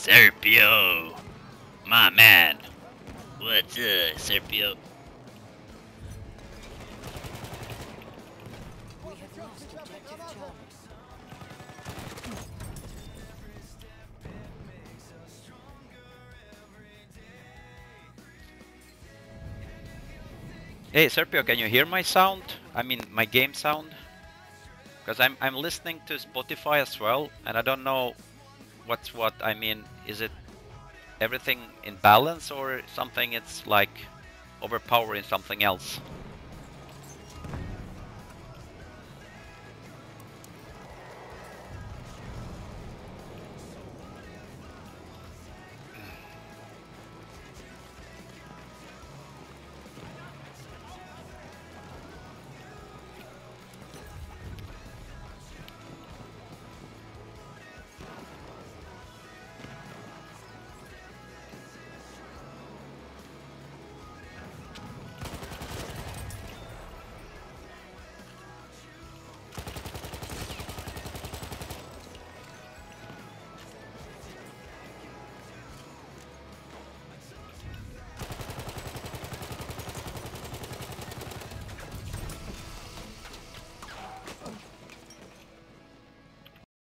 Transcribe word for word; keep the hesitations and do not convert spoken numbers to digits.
Serpio, my man. What's up, Serpio? We have lost objective Charles. Hey, Serpio, can you hear my sound? I mean, my game sound? Because I'm I'm listening to Spotify as well, and I don't know what's what. I mean, is it everything in balance or something? It's like overpowering something else.